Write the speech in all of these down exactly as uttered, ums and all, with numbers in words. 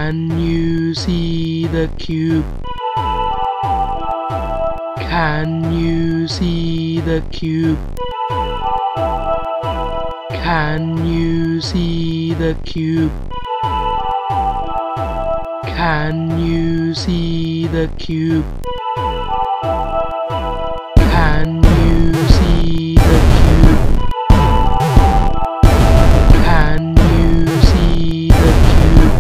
Can you see the cube? Can you see the cube? Can you see the cube? Can you see the cube? Can you see the cube? Can you see the cube?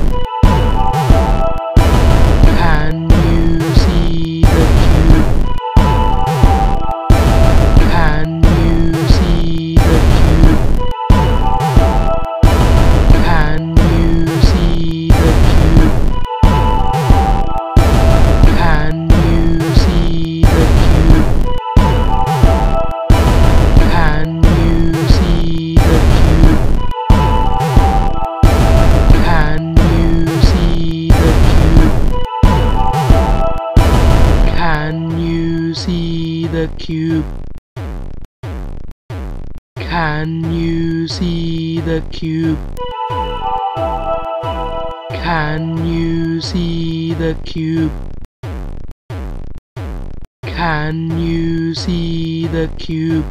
Can you see the cube? Can you see the cube? Can you see the cube? Can you see the cube? Can you see the cube? Can you see the cube? Can you see the cube? Can you see the cube? Can you see the cube? Can you see the cube?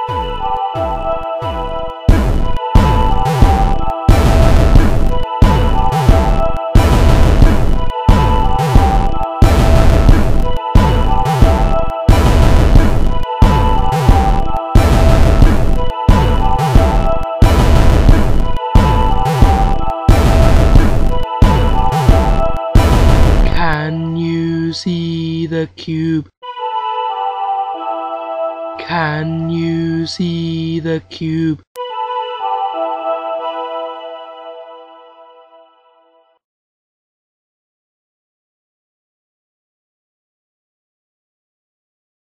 Can you see the cube? Can you see the cube?